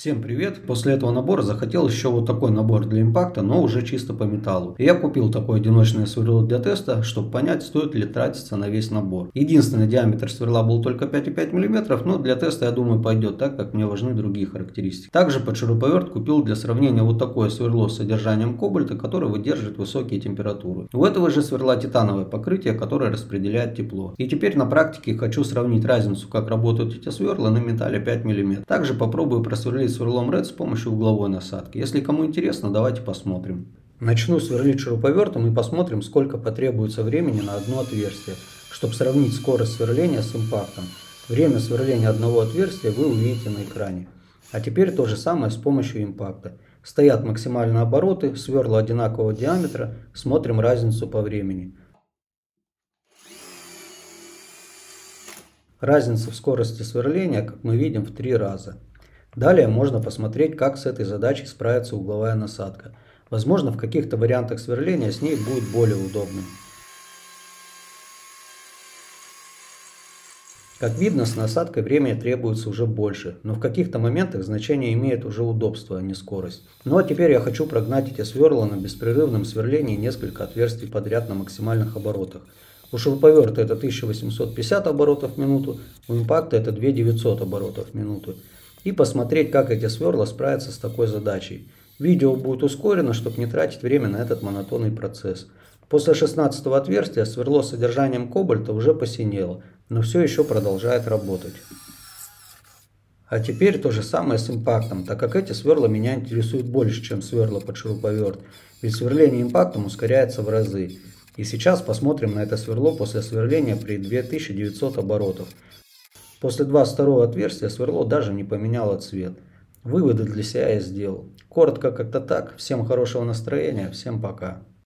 Всем привет! После этого набора захотел еще вот такой набор для импакта, но уже чисто по металлу. И я купил такое одиночное сверло для теста, чтобы понять, стоит ли тратиться на весь набор. Единственный диаметр сверла был только 5,5 мм, но для теста, я думаю, пойдет, так как мне важны другие характеристики. Также под шуруповерт купил для сравнения вот такое сверло с содержанием кобальта, которое выдерживает высокие температуры. У этого же сверла титановое покрытие, которое распределяет тепло. И теперь на практике хочу сравнить разницу, как работают эти сверла на металле 5 мм. Также попробую просверлить сверлом RED с помощью угловой насадки. Если кому интересно, давайте посмотрим. Начну сверлить шуруповертом и посмотрим, сколько потребуется времени на одно отверстие, чтобы сравнить скорость сверления с импактом. Время сверления одного отверстия вы увидите на экране. А теперь то же самое с помощью импакта. Стоят максимальные обороты, сверла одинакового диаметра, смотрим разницу по времени. Разница в скорости сверления, как мы видим, в 3 раза. Далее можно посмотреть, как с этой задачей справится угловая насадка. Возможно, в каких-то вариантах сверления с ней будет более удобным. Как видно, с насадкой времени требуется уже больше, но в каких-то моментах значение имеет уже удобство, а не скорость. Ну а теперь я хочу прогнать эти сверла на беспрерывном сверлении несколько отверстий подряд на максимальных оборотах. У шуруповерта это 1850 оборотов в минуту, у импакта это 2900 оборотов в минуту. И посмотреть, как эти сверла справятся с такой задачей. Видео будет ускорено, чтобы не тратить время на этот монотонный процесс. После 16-го отверстия сверло с содержанием кобальта уже посинело, но все еще продолжает работать. А теперь то же самое с импактом, так как эти сверла меня интересуют больше, чем сверла под шуруповерт, ведь сверление импактом ускоряется в разы. И сейчас посмотрим на это сверло после сверления при 2900 оборотов. После 22-го отверстия сверло даже не поменяло цвет. Выводы для себя я сделал. Коротко как-то так. Всем хорошего настроения, всем пока.